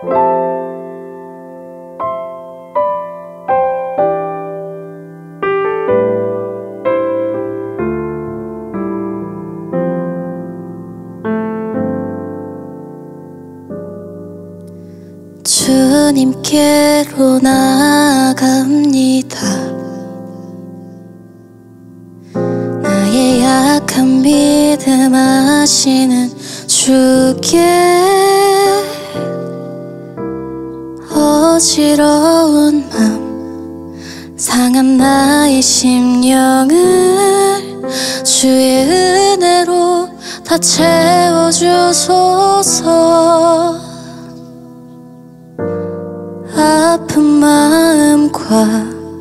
주님께로 나아갑니다. 나의 약한 믿음 아시는 주께 어지러운 맘 상한 나의 심령을 주의 은혜로 다 채워주소서. 아픈 마음과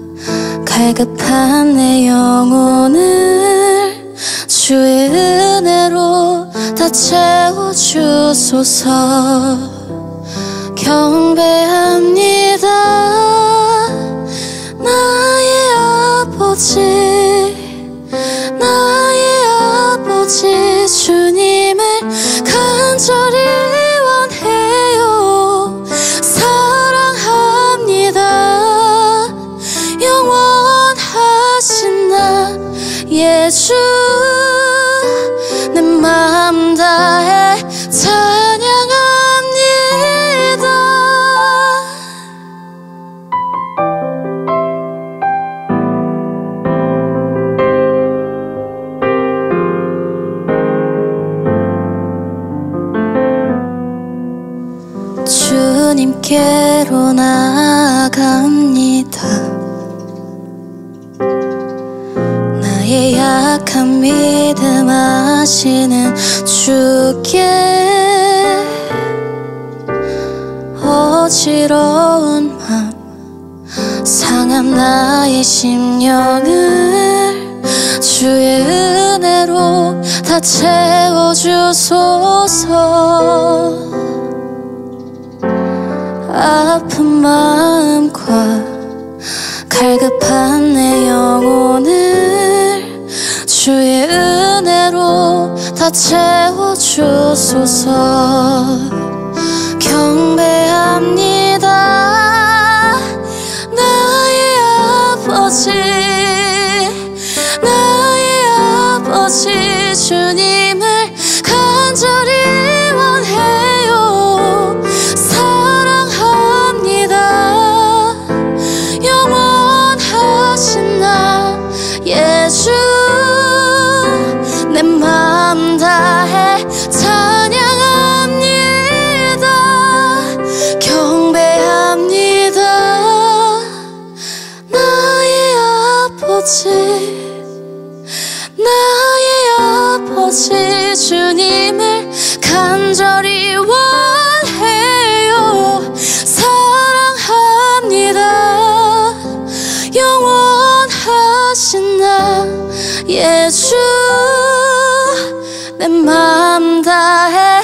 갈급한 내 영혼을 주의 은혜로 다 채워주소서. 경배합니다 나의 아버지, 나의 아버지. 주님을 간절히 원해요. 사랑합니다 영원하신 나 예수. 내 마음 다해 찬양합니다. 주님께로 나아갑니다. 나의 약한 믿음 아시는 주께 어지러운 맘 상한 나의 심령을 주의 은혜로 다 채워주소서. 아픈 마음과 갈급한 내 영혼을 주의 은혜로 다 채워주소서. 경배합니다 나의 아버지, 나의 아버지. 주님을 간절히 원해요. 사랑합니다 영원하신 나 예수. 내 마음 다해 찬양합니다. 경배합니다 나의 아버지, 나의 아버지. 주님을 간절히 원해요. 사랑합니다 영원하신 나 예수. 내 마음 다해